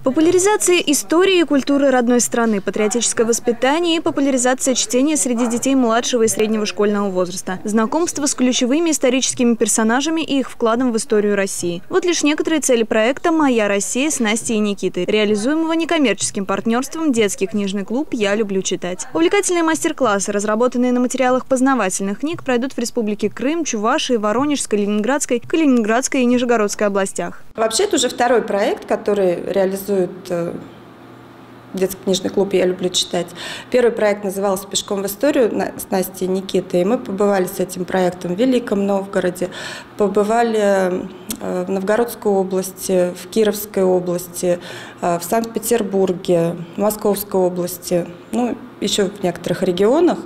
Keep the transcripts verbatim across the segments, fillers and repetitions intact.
Популяризация истории и культуры родной страны, патриотическое воспитание и популяризация чтения среди детей младшего и среднего школьного возраста, знакомство с ключевыми историческими персонажами и их вкладом в историю России. Вот лишь некоторые цели проекта «Моя Россия» с Настей и Никитой, реализуемого некоммерческим партнерством «Детский книжный клуб Я люблю читать». Увлекательные мастер-классы, разработанные на материалах познавательных книг, пройдут в республике Крым, Чувашии, Воронежской, Ленинградской, Калининградской и Нижегородской областях. Вообще, это уже второй проект, который реализует Детский книжный клуб «Я люблю читать». Первый проект назывался «Пешком в историю» с Настей и Никитой. И мы побывали с этим проектом в Великом Новгороде, побывали в Новгородской области, в Кировской области, в Санкт-Петербурге, в Московской области, ну, еще в некоторых регионах.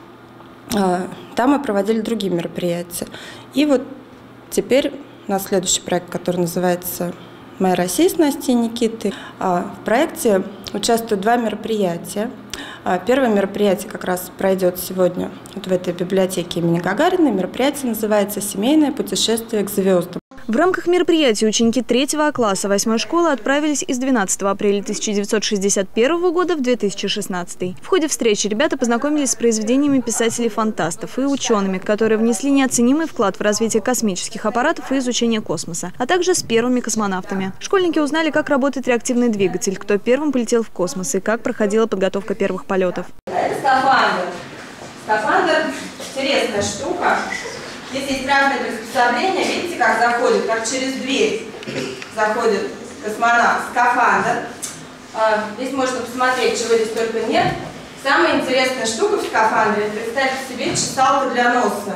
Там мы проводили другие мероприятия. И вот теперь у нас следующий проект, который называется «Моя Россия» с Настей и Никитой. В проекте участвуют два мероприятия. Первое мероприятие как раз пройдет сегодня вот в этой библиотеке имени Гагарина. Мероприятие называется «Семейное путешествие к звездам». В рамках мероприятия ученики третьего класса восьмой школы отправились из двенадцатого апреля тысяча девятьсот шестьдесят первого года в две тысячи шестнадцатый. В ходе встречи ребята познакомились с произведениями писателей-фантастов и учеными, которые внесли неоценимый вклад в развитие космических аппаратов и изучение космоса, а также с первыми космонавтами. Школьники узнали, как работает реактивный двигатель, кто первым полетел в космос и как проходила подготовка первых полетов. Это скафандр. Скафандр – интересная штука. Здесь есть разные приспособления. Видите, как заходит, как через дверь заходит космонавт в скафандр. Здесь можно посмотреть, чего здесь только нет. Самая интересная штука в скафандре, представьте себе, чесалка для носа.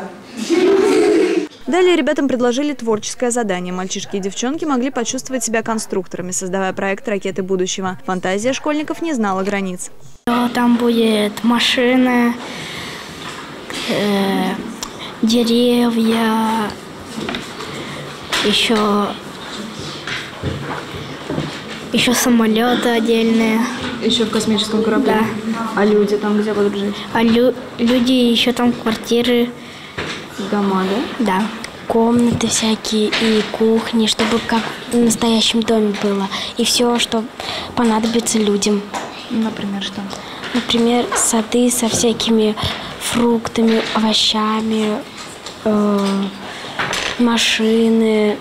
Далее ребятам предложили творческое задание. Мальчишки и девчонки могли почувствовать себя конструкторами, создавая проект «Ракеты будущего». Фантазия школьников не знала границ. Там будет машина, э деревья, еще, еще самолеты отдельные. Еще в космическом корабле? Да. А люди там где будут жить? А лю люди еще там квартиры. Дома, да? Да. Комнаты всякие и кухни, чтобы как в настоящем доме было. И все, что понадобится людям. Например, что? Например, сады со всякими фруктами, овощами, э, машины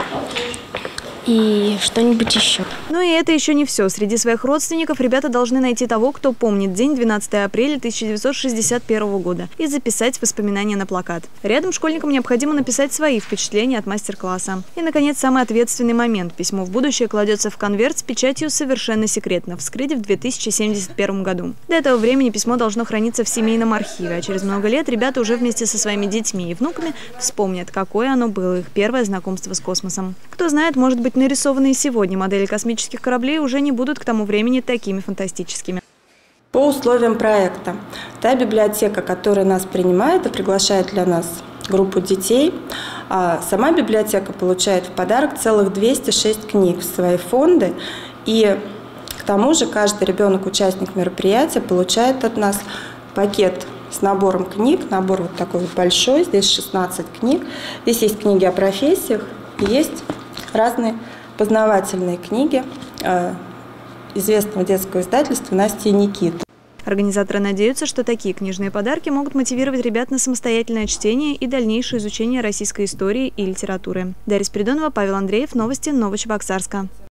и что-нибудь еще. Ну и это еще не все. Среди своих родственников ребята должны найти того, кто помнит день двенадцатого апреля тысяча девятьсот шестьдесят первого года и записать воспоминания на плакат. Рядом школьникам необходимо написать свои впечатления от мастер-класса. И, наконец, самый ответственный момент. Письмо в будущее кладется в конверт с печатью «Совершенно секретно», вскрыть в две тысячи семьдесят первом году. До этого времени письмо должно храниться в семейном архиве, а через много лет ребята уже вместе со своими детьми и внуками вспомнят, какое оно было, их первое знакомство с космосом. Кто знает, может быть, нарисованные сегодня модели космических кораблей уже не будут к тому времени такими фантастическими. По условиям проекта, та библиотека, которая нас принимает и приглашает для нас группу детей, сама библиотека получает в подарок целых двести шесть книг в свои фонды. И к тому же каждый ребенок-участник мероприятия получает от нас пакет с набором книг. Набор вот такой вот большой, здесь шестнадцать книг. Здесь есть книги о профессиях, и есть разные познавательные книги э, известного детского издательства Насти и Никиты. Организаторы надеются, что такие книжные подарки могут мотивировать ребят на самостоятельное чтение и дальнейшее изучение российской истории и литературы. Дарья Спиридонова, Павел Андреев. Новости Новочебоксарска.